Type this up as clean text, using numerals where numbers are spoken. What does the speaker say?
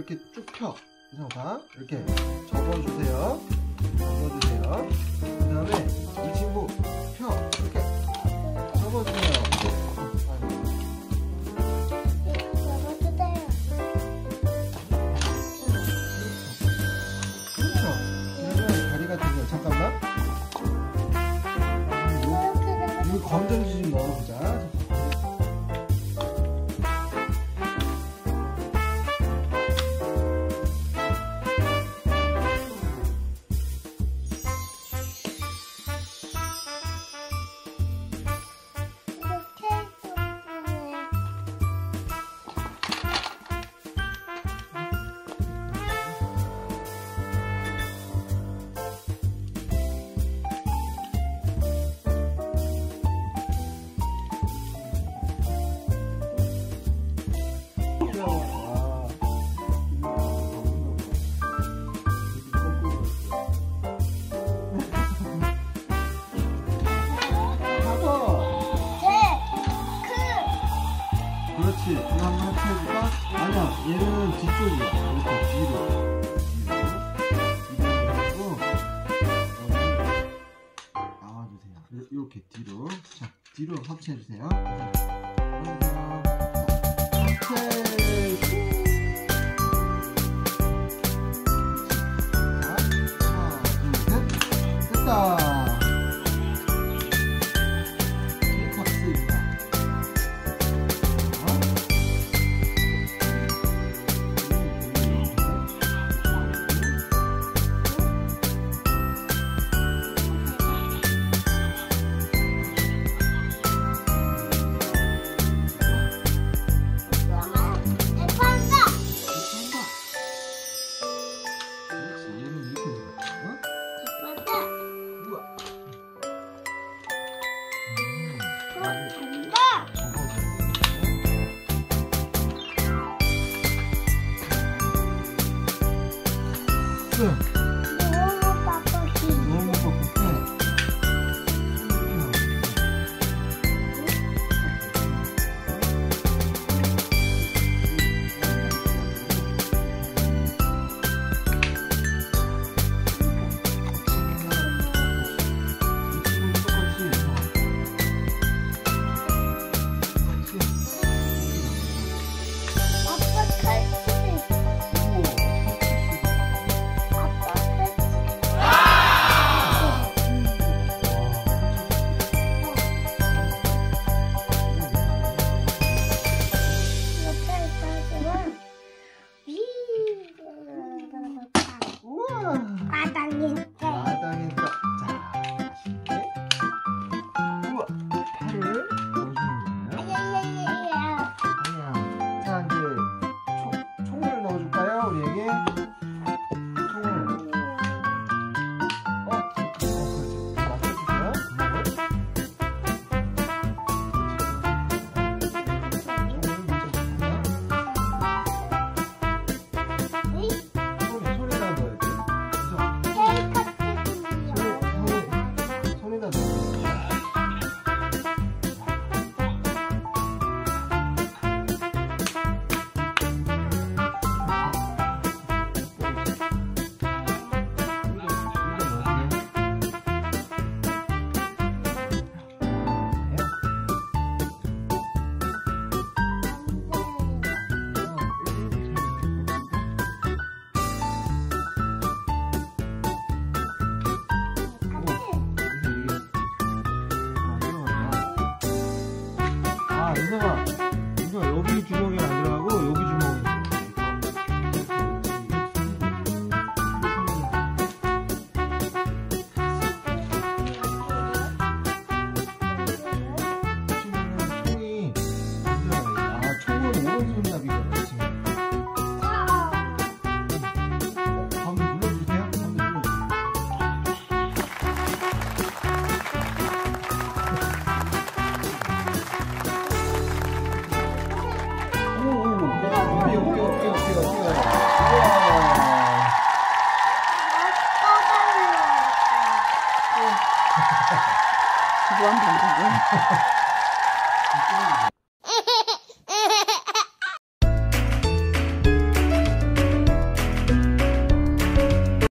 이렇게 쭉 펴. 이상하다. 이렇게 접어주세요. 접어주세요. 그 다음에 이 친구 펴. 이렇게 접어주세요. 그렇죠. 그러면 다리가 되죠. 잠깐만. 여기 건전지 좀 넣어보자. 그렇지. 이거 한번 같이 해볼까? 아니야, 얘는 뒤쪽이야. 이렇게 뒤로. 뒤로 하고 나와주세요. 이렇게 뒤로. 자, 뒤로 합체해주세요. 너무 빡빡해. 너무 빡빡해. 마당에 자, 맛있게. 우와, 팔을 넣어주는 거예요. 아니야. 자, 이제 총을 넣어줄까요, 우리에게? 총을. 그렇지. 맞춰주세요. 손에다 넣어야 돼. 손에다 넣어야 돼. 인성아, 이거 여기 주먹이 안 들어가고 여기 주먹이 총이 안 들어가요. 총은 오른손잡이거든요. 가운데 눌러주세요. 가운데 눌러주세요. 무한 반복은